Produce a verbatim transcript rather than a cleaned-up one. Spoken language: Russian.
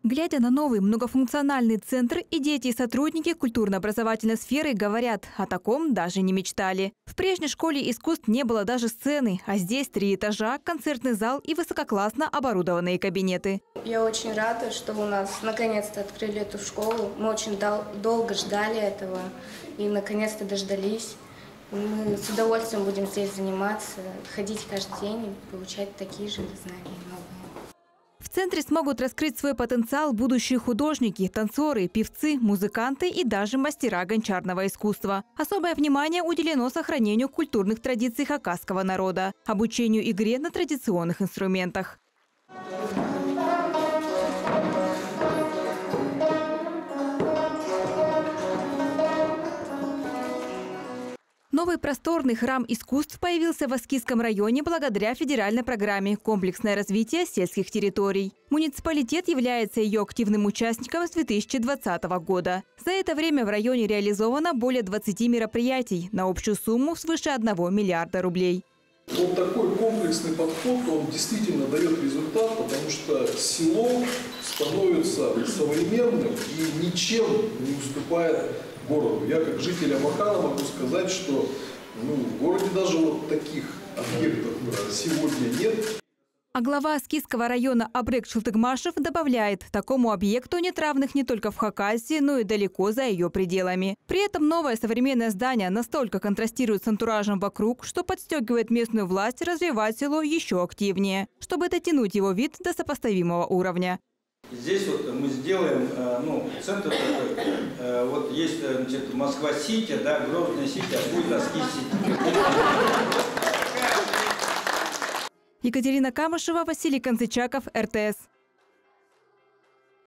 Глядя на новый многофункциональный центр, и дети, и сотрудники культурно-образовательной сферы говорят, о таком даже не мечтали. В прежней школе искусств не было даже сцены, а здесь три этажа, концертный зал и высококлассно оборудованные кабинеты. Я очень рада, что у нас наконец-то открыли эту школу. Мы очень дол- долго ждали этого и наконец-то дождались. Мы с удовольствием будем здесь заниматься, ходить каждый день и получать такие же знания новые. В центре смогут раскрыть свой потенциал будущие художники, танцоры, певцы, музыканты и даже мастера гончарного искусства. Особое внимание уделено сохранению культурных традиций хакасского народа, обучению игре на традиционных инструментах. Новый просторный храм искусств появился в Аскизском районе благодаря федеральной программе «Комплексное развитие сельских территорий». Муниципалитет является ее активным участником с две тысячи двадцатого года. За это время в районе реализовано более двадцати мероприятий на общую сумму свыше одного миллиарда рублей. Вот такой комплексный подход, он действительно дает результат, потому что село становится современным и ничем не уступает городу. Я как житель Абакана могу сказать, что ну, в городе даже вот таких объектов сегодня нет. А глава Аскизского района Абрек Шылтыгмашев добавляет, такому объекту нет равных не только в Хакасии, но и далеко за ее пределами. При этом новое современное здание настолько контрастирует с антуражем вокруг, что подстегивает местную власть развивать село еще активнее, чтобы дотянуть его вид до сопоставимого уровня. Здесь вот мы сделаем, ну, центр такой, вот есть, значит, Москва-Сити, да, Грозная-Сити, а будет Аскиз-Сити. Екатерина Камышева, Василий Концичаков, эр тэ эс.